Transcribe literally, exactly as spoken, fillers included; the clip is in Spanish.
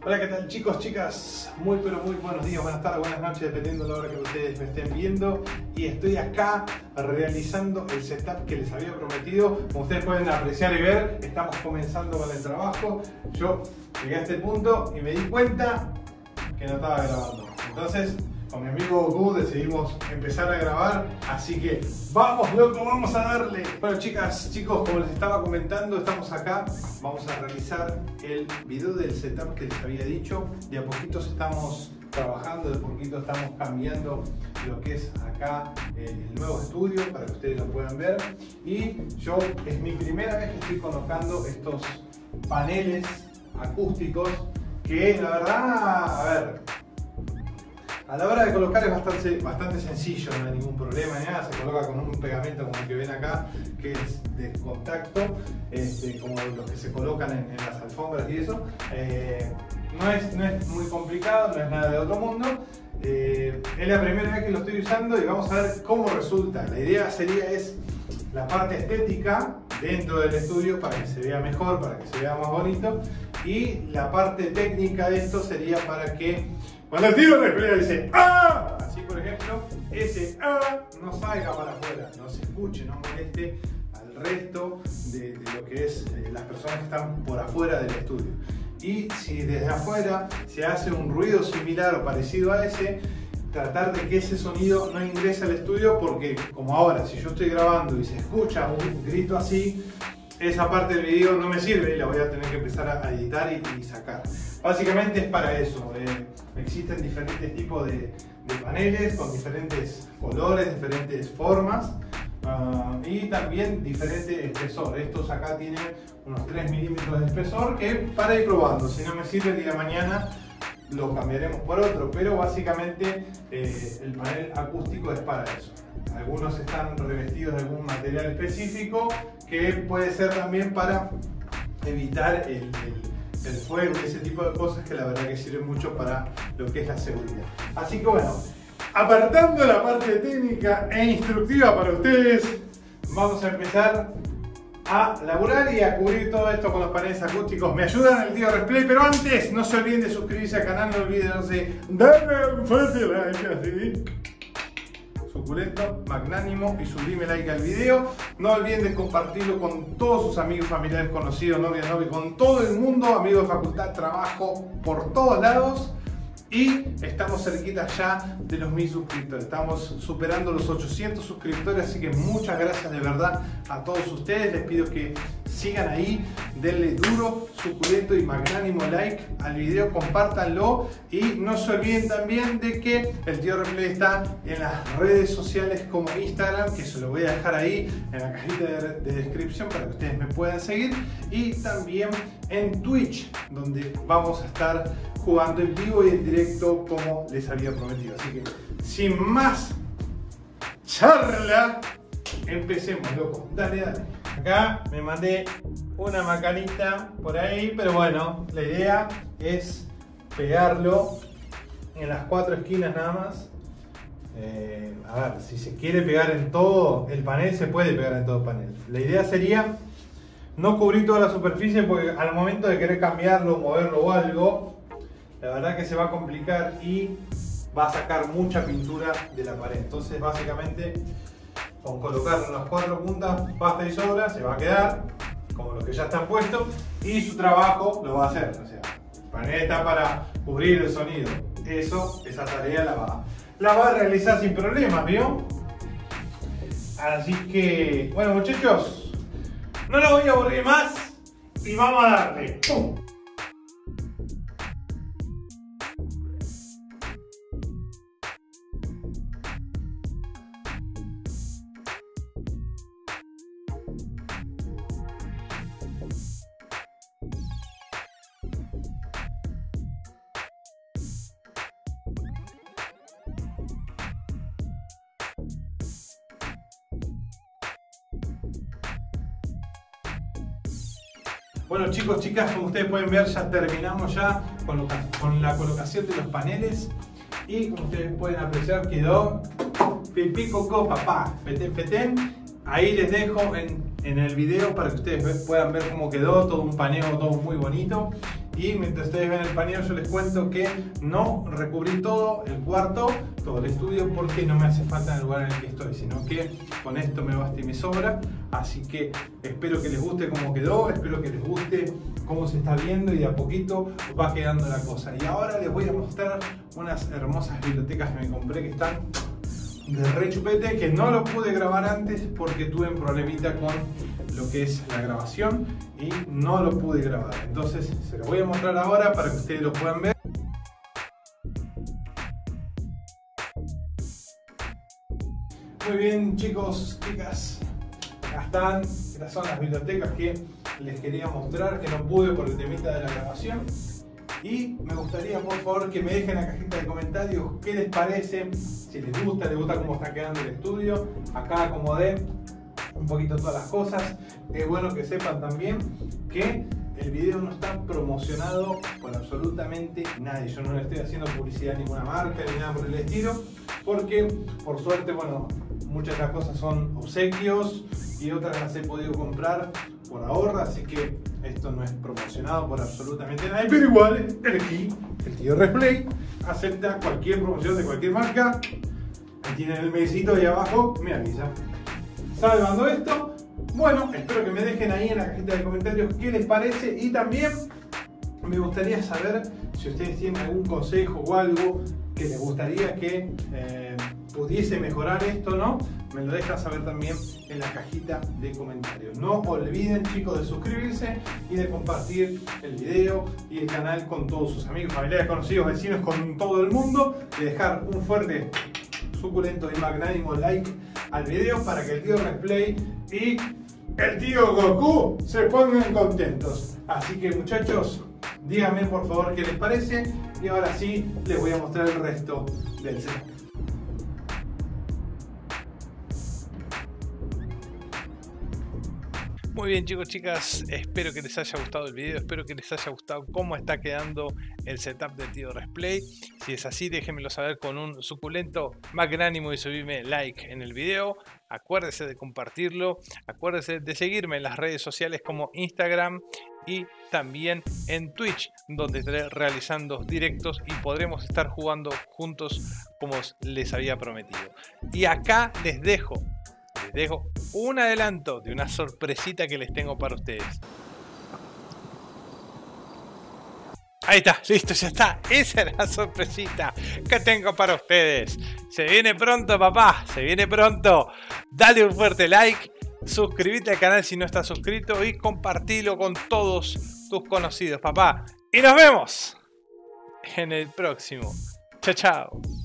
Hola, ¿qué tal chicos, chicas? Muy pero muy buenos días, buenas tardes, buenas noches, dependiendo de la hora que ustedes me estén viendo. Y estoy acá realizando el setup que les había prometido. Como ustedes pueden apreciar y ver, estamos comenzando con el trabajo. Yo llegué a este punto y me di cuenta que no estaba grabando. Entonces, con mi amigo Goku decidimos empezar a grabar, así que ¡vamos, loco! ¡Vamos a darle! Bueno, chicas, chicos, como les estaba comentando, estamos acá. Vamos a realizar el video del setup que les había dicho. De a poquitos estamos trabajando, de a poquito estamos cambiando lo que es acá el nuevo estudio para que ustedes lo puedan ver. Y yo, es mi primera vez que estoy colocando estos paneles acústicos que la verdad, a ver, a la hora de colocar es bastante, bastante sencillo, no hay ningún problema ni nada. Se coloca con un pegamento como el que ven acá, que es de contacto, este, como los que se colocan en, en las alfombras y eso. Eh, no, es, no es muy complicado, no es nada de otro mundo. Eh, es la primera vez que lo estoy usando y vamos a ver cómo resulta. La idea sería es la parte estética dentro del estudio para que se vea mejor, para que se vea más bonito. Y la parte técnica de esto sería para que cuando el tiro repliegue dice ¡ah! Así por ejemplo, ese ¡ah! No salga para afuera, no se escuche, no moleste al resto de, de lo que es eh, las personas que están por afuera del estudio. Y si desde afuera se hace un ruido similar o parecido a ese, tratar de que ese sonido no ingrese al estudio, porque como ahora, si yo estoy grabando y se escucha un grito así, esa parte del video no me sirve y la voy a tener que empezar a editar y, y sacar. Básicamente es para eso. Eh, existen diferentes tipos de, de paneles con diferentes colores, diferentes formas uh, y también diferente espesor. Estos acá tienen unos tres milímetros de espesor que para ir probando. Si no me sirve el día de mañana lo cambiaremos por otro, pero básicamente eh, el panel acústico es para eso. Algunos están revestidos de algún material específico que puede ser también para evitar el, el, el fuego y ese tipo de cosas, que la verdad que sirven mucho para lo que es la seguridad. Así que bueno, apartando la parte técnica e instructiva para ustedes, vamos a empezar a laburar y a cubrir todo esto con los paneles acústicos. Me ayudan el tío Resplay, pero antes no se olviden de suscribirse al canal, no olviden de darle un fuerte like así, suculento, magnánimo y sublime like al video. No olviden de compartirlo con todos sus amigos, familiares, conocidos, novias, novios, con todo el mundo, amigos de facultad, trabajo, por todos lados. Y estamos cerquita ya de los mil suscriptores, estamos superando los ochocientos suscriptores, así que muchas gracias de verdad a todos ustedes. Les pido que sigan ahí, denle duro, suculento y magnánimo like al video, compártanlo y no se olviden también de que el tío Replay está en las redes sociales como Instagram, que se lo voy a dejar ahí en la cajita de, de descripción para que ustedes me puedan seguir, y también en Twitch, donde vamos a estar jugando en vivo y en directo como les había prometido. Así que sin más charla, empecemos, loco. Dale, dale. Acá me mandé una macanita por ahí, pero bueno, la idea es pegarlo en las cuatro esquinas nada más. Eh, a ver, si se quiere pegar en todo el panel, se puede pegar en todo el panel. La idea sería no cubrir toda la superficie, porque al momento de querer cambiarlo, moverlo o algo, la verdad que se va a complicar y va a sacar mucha pintura de la pared. Entonces básicamente con colocarlo en las cuatro puntas basta y sobra, se va a quedar como los que ya están puestos y su trabajo lo va a hacer. O sea, el panel está para cubrir el sonido. Eso, esa tarea la va, la va a realizar sin problemas, ¿vio? Así que, bueno muchachos, no lo voy a aburrir más y vamos a darle. ¡Pum! Bueno chicos, chicas, como ustedes pueden ver, ya terminamos ya con, lo, con la colocación de los paneles y como ustedes pueden apreciar quedó pipí coco papá, petén petén. Ahí les dejo en, en el video para que ustedes puedan ver cómo quedó, todo un paneo, todo muy bonito. Y mientras ustedes ven el paneo, yo les cuento que no recubrí todo el cuarto, todo el estudio, porque no me hace falta en el lugar en el que estoy, sino que con esto me basta y me sobra. Así que espero que les guste cómo quedó, espero que les guste cómo se está viendo y de a poquito va quedando la cosa. Y ahora les voy a mostrar unas hermosas bibliotecas que me compré que están de re chupete, que no lo pude grabar antes porque tuve un problemita con lo que es la grabación y no lo pude grabar. Entonces se los voy a mostrar ahora para que ustedes lo puedan ver. Muy bien, chicos, chicas, acá están. Estas son las bibliotecas que les quería mostrar, que no pude por el temita de la grabación. Y me gustaría, por favor, que me dejen en la cajita de comentarios qué les parece, si les gusta, les gusta cómo está quedando el estudio. Acá acomodé un poquito todas las cosas. Es bueno que sepan también que el video no está promocionado por absolutamente nadie. Yo no le estoy haciendo publicidad a ninguna marca ni nada por el estilo, porque por suerte, bueno, muchas de las cosas son obsequios y otras las he podido comprar por ahorro, así que esto no es promocionado por absolutamente nadie, pero igual el tío, el tío Resplay acepta cualquier promoción de cualquier marca. Ahí tienen el mailcito ahí abajo, me avisa. Salvando esto, bueno, espero que me dejen ahí en la cajita de comentarios qué les parece, y también me gustaría saber si ustedes tienen algún consejo o algo que les gustaría que eh, pudiese mejorar esto, ¿no? Me lo dejan saber también en la cajita de comentarios. No olviden, chicos, de suscribirse y de compartir el video y el canal con todos sus amigos, familiares, conocidos, vecinos, con todo el mundo. De dejar un fuerte, suculento y magnánimo like al video para que el tío Resplay y el tío Goku se pongan contentos. Así que, muchachos, díganme por favor qué les parece, y ahora sí les voy a mostrar el resto del set. Muy bien, chicos, chicas, espero que les haya gustado el video, espero que les haya gustado cómo está quedando el setup de tío Resplay. Si es así, déjenmelo saber con un suculento magnánimo y subirme like en el video. Acuérdense de compartirlo, acuérdense de seguirme en las redes sociales como Instagram y también en Twitch, donde estaré realizando directos y podremos estar jugando juntos como les había prometido. Y acá les dejo Les dejo un adelanto de una sorpresita que les tengo para ustedes. Ahí está, listo, ya está. Esa es la sorpresita que tengo para ustedes. Se viene pronto, papá, se viene pronto. Dale un fuerte like, suscríbete al canal si no estás suscrito y compartilo con todos tus conocidos, papá. Y nos vemos en el próximo. Chao, chao.